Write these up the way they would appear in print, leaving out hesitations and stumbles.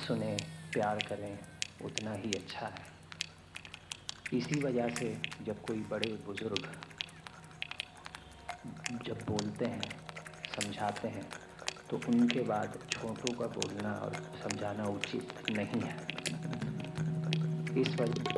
सुने, प्यार करें, उतना ही अच्छा है। इसी वजह से जब कोई बड़े बुजुर्ग जब बोलते हैं, समझाते हैं, तो उनके बाद छोटों का बोलना और समझाना उचित नहीं है। इस वजह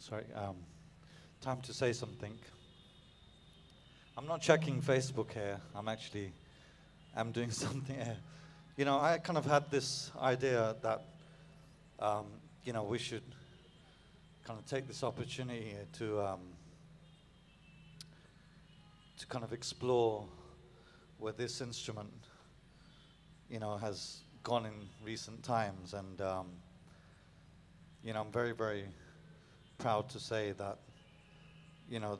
Sorry. Time to say something. I'm not checking Facebook here. I'm doing something here. You know, I kind of had this idea that, you know, we should kind of take this opportunity to kind of explore where this instrument, you know, has gone in recent times. And, you know, I'm very, very proud to say that, you know,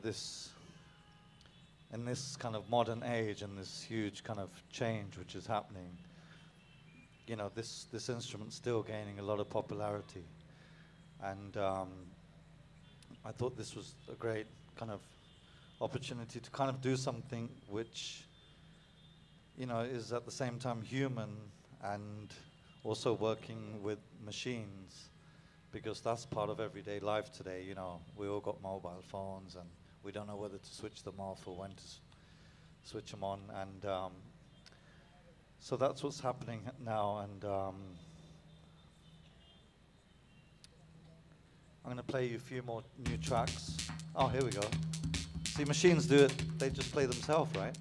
in this kind of modern age and this huge kind of change which is happening, you know, this instrument's still gaining a lot of popularity. And I thought this was a great kind of opportunity to kind of do something which, you know, is at the same time human and also working with machines, because that's part of everyday life today. You know, we all got mobile phones and we don't know whether to switch them off or when to switch them on. And so that's what's happening now. And I'm going to play you a few more new tracks. Oh, here we go. See, machines do it. They just play themselves, right?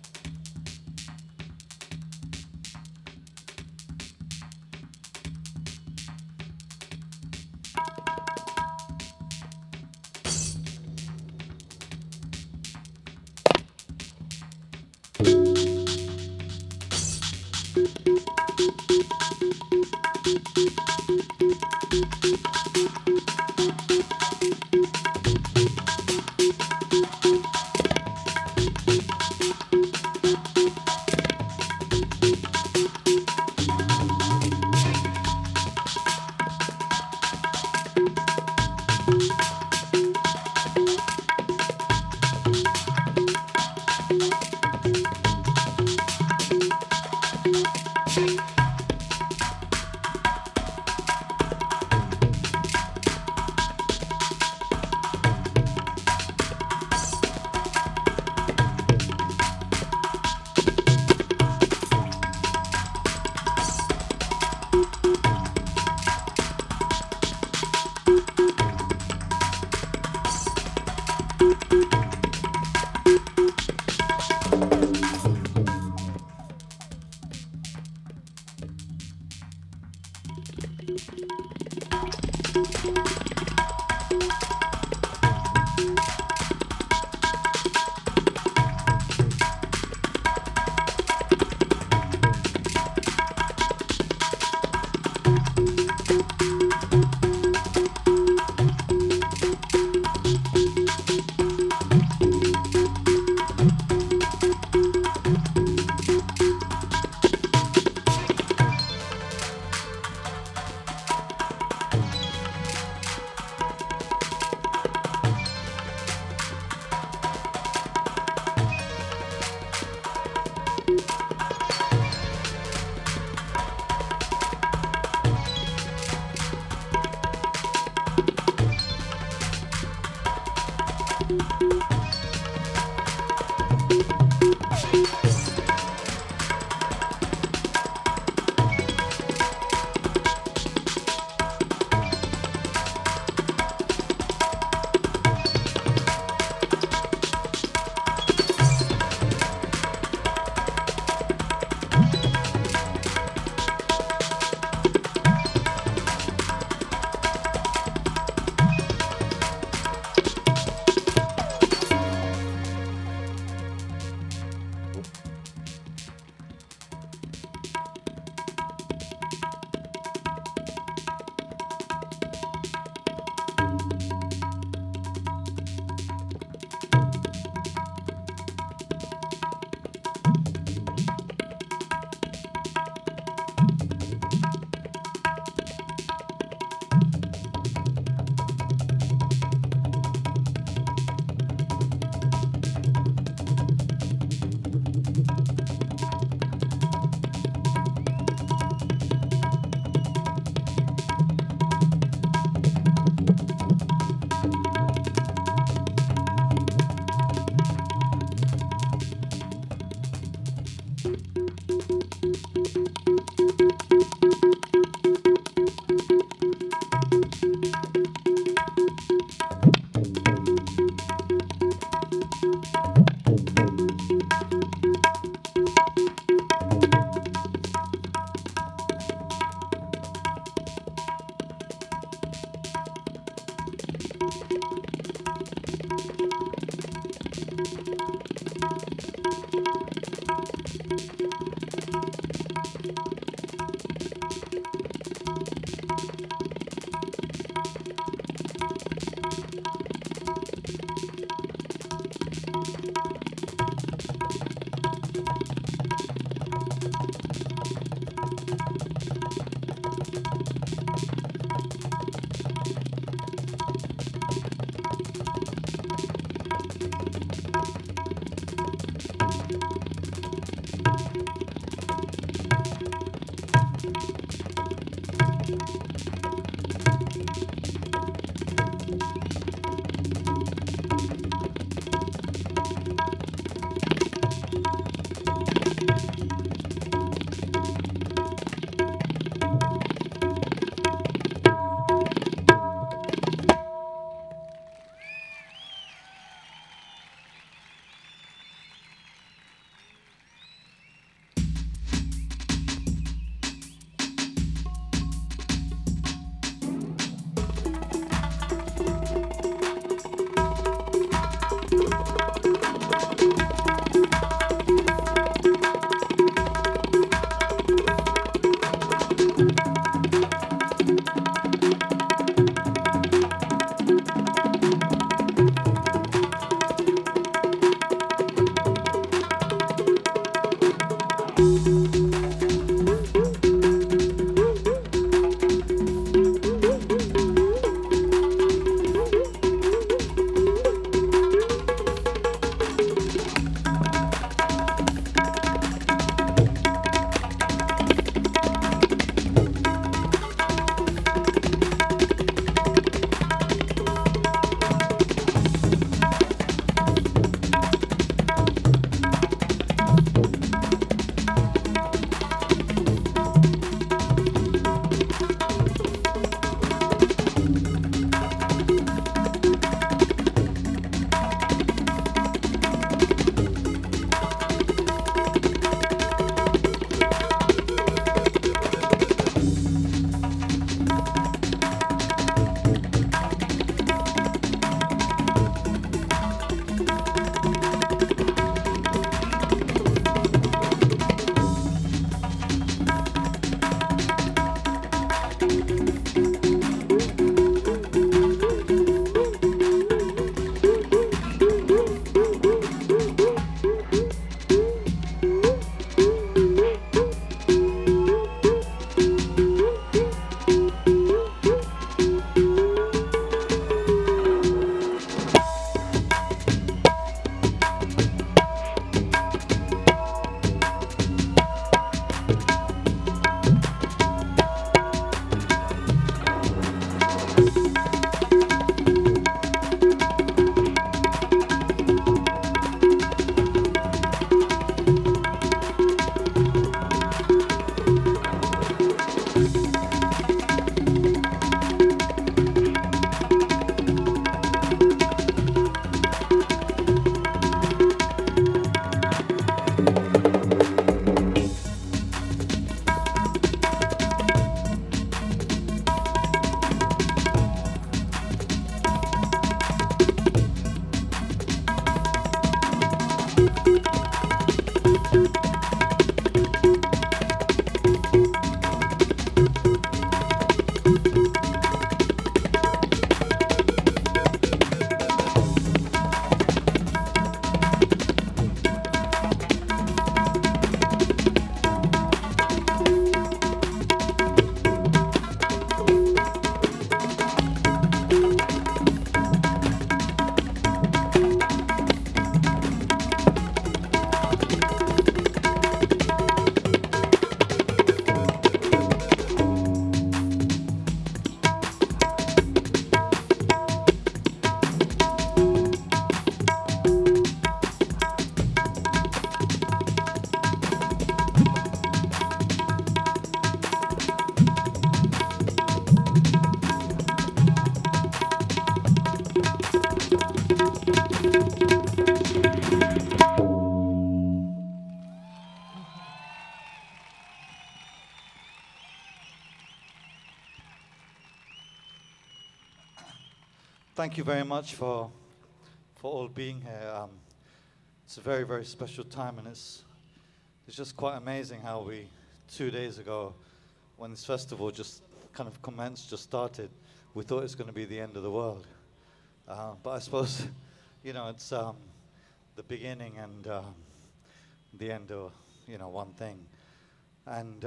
Thank you very much for all being here. It's a very, very special time, and it's just quite amazing how we, 2 days ago, when this festival just kind of commenced, just started, we thought it was going to be the end of the world. But I suppose, it's the beginning and the end of, one thing. And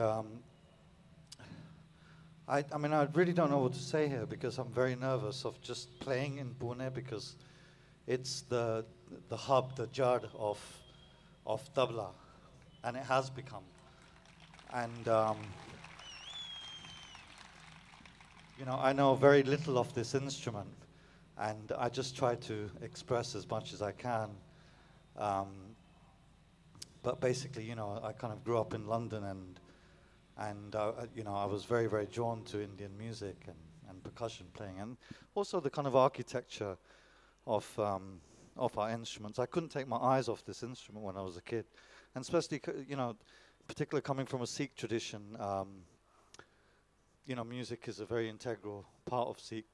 I mean, I really don't know what to say here because I'm very nervous of just playing in Pune because it's the hub, the jad of tabla, and it has become. And I know very little of this instrument, and I just try to express as much as I can. But basically, I kind of grew up in London, and I was very, very drawn to Indian music and percussion playing, and also the kind of architecture of our instruments. I couldn't take my eyes off this instrument when I was a kid, and especially, particularly coming from a Sikh tradition. Music is a very integral part of Sikh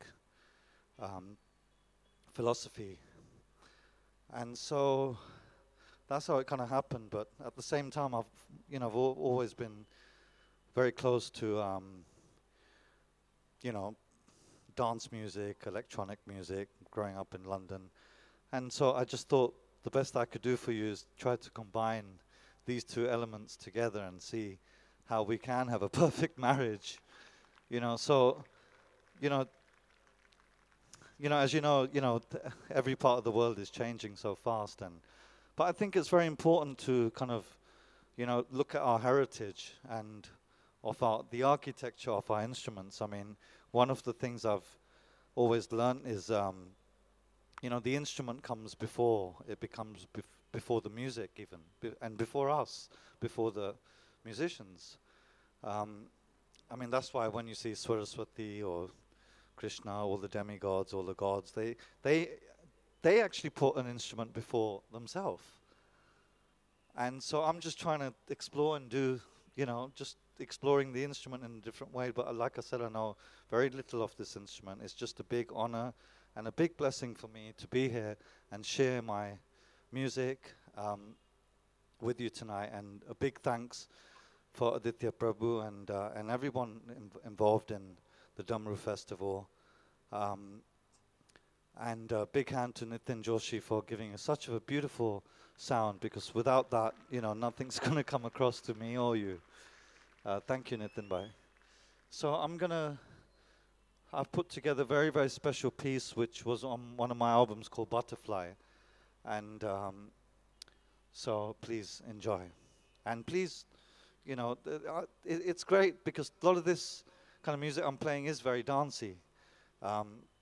philosophy, and so that's how it kind of happened. But at the same time, I've always been very close to dance music, electronic music, growing up in London. And so I just thought the best I could do for you is try to combine these two elements together and see how we can have a perfect marriage. So, as every part of the world is changing so fast, but I think it's very important to kind of, look at our heritage and of the architecture of our instruments. I mean, one of the things I've always learned is, the instrument comes before it becomes before the music even, and before us, before the musicians. I mean, that's why when you see Saraswati or Krishna, all the demigods, all the gods, they actually put an instrument before themselves. And so I'm just trying to explore and do, just exploring the instrument in a different way. But like I said, I know very little of this instrument. It's just a big honor and a big blessing for me to be here and share my music with you tonight. And a big thanks for Aditya Prabhu and everyone involved in the Damru Festival. And a big hand to Nitin Joshi for giving us such a beautiful sound, because without that, nothing's going to come across to me or you. Thank you, Nitin Bhai. So I've put together a very, very special piece which was on one of my albums called Butterfly. And so please enjoy. And please, it's great because a lot of this kind of music I'm playing is very dancey.